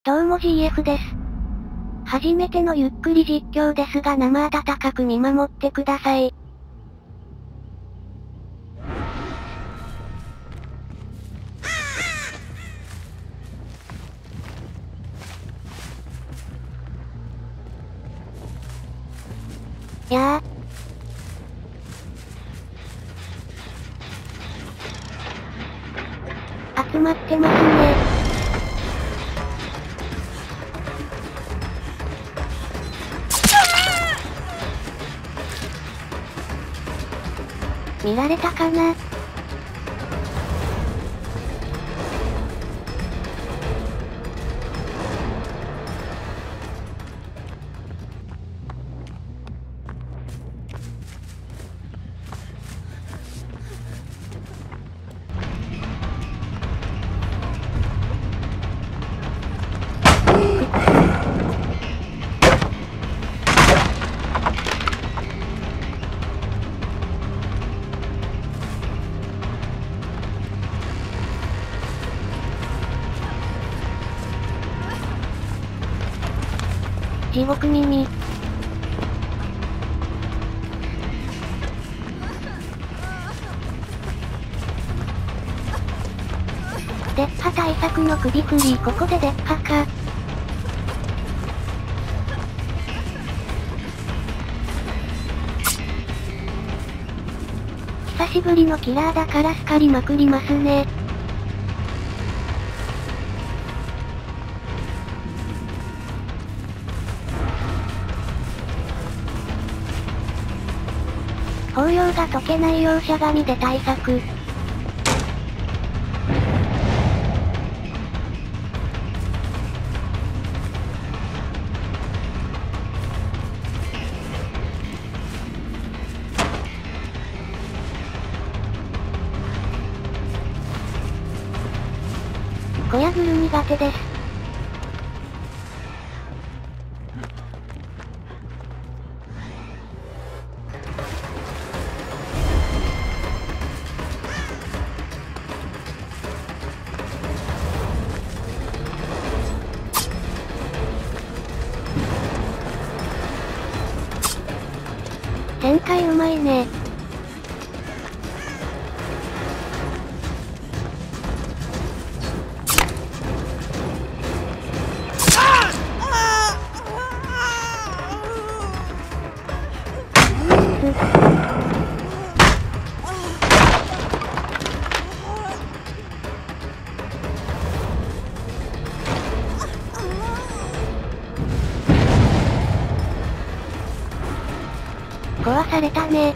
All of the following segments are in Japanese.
どうも GF です。初めてのゆっくり実況ですが生温かく見守ってください。やー。集まってますね。見られたかな？地獄耳。デッハ対策の首振り、ここでデッハか。久しぶりのキラーだからスカりまくりますね。包容が解けないようしゃがみで対策。小屋グル苦手です。旋回うまいね。壊されたね。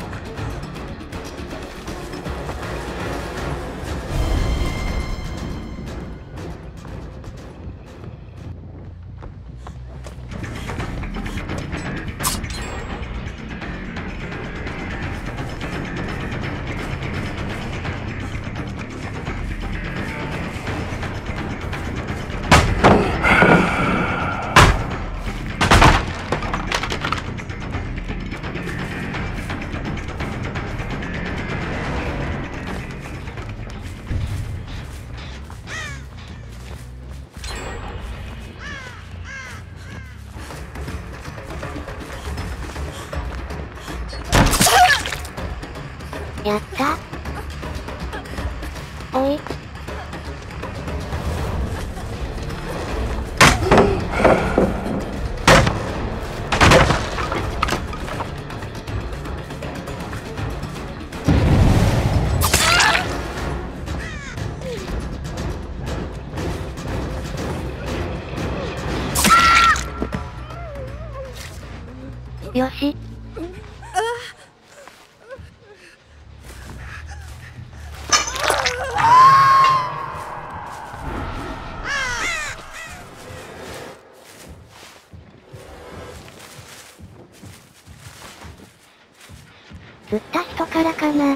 やった。おい。よし。釣った人からかな。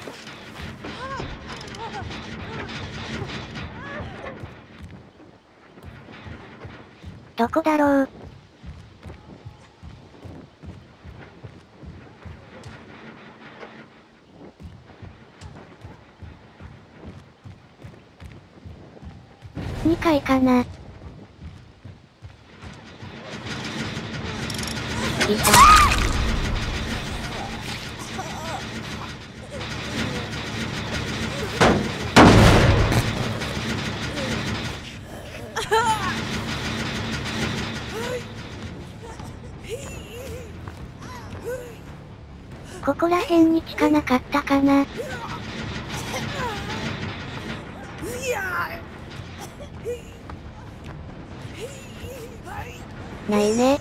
どこだろう。2階かな。 いた。ここら辺に効かなかったかな。ないね。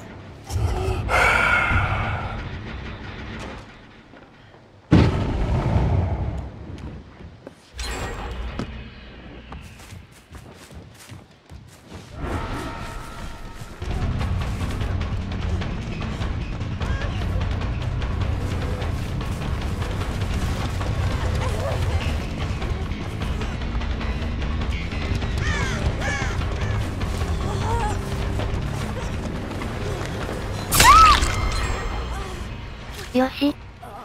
よし。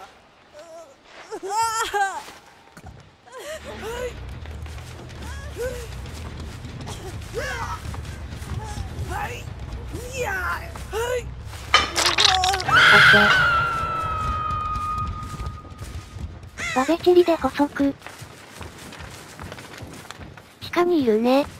バベチリで捕捉。地下にいるね。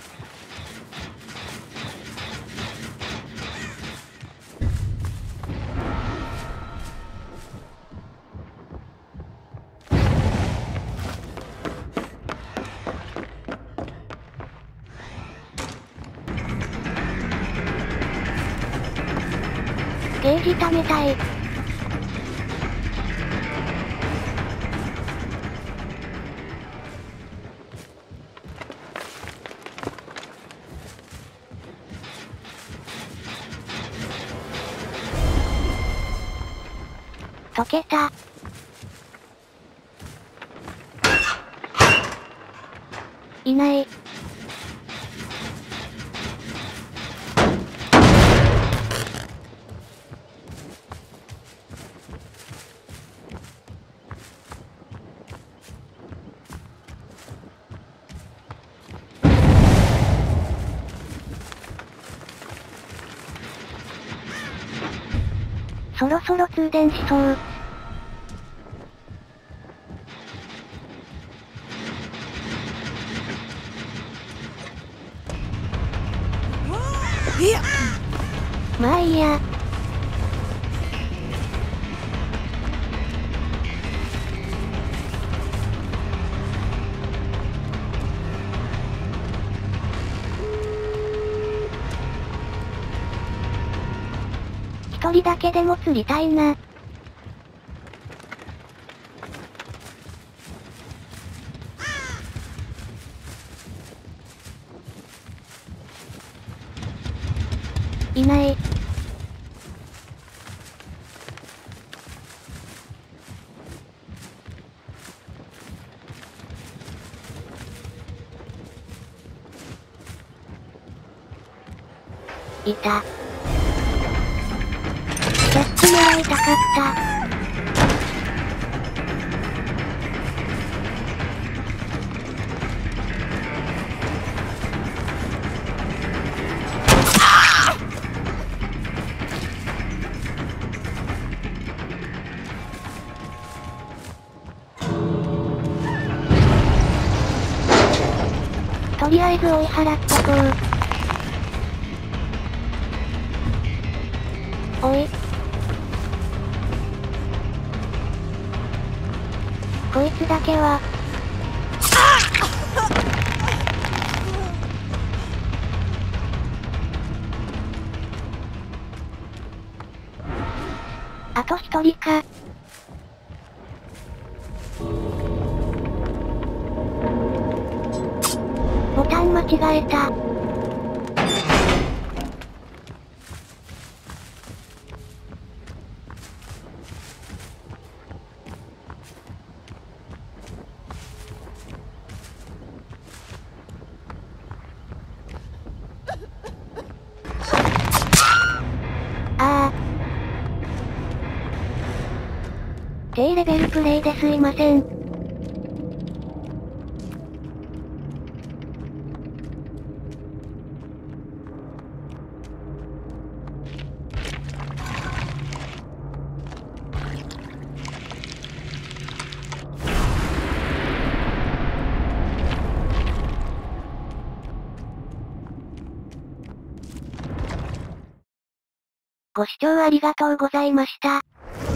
ゲージ貯めたい。溶けた。いない。そろそろ通電しそう。まあいいや。一人だけでも釣りたいな。いない。いた。キャッチ狙いたかった。とりあえず追い払っとこう。おい。こいつだけは。あと一人か。ボタン間違えた。ああ。低レベルプレイですいません。 ご視聴ありがとうございました。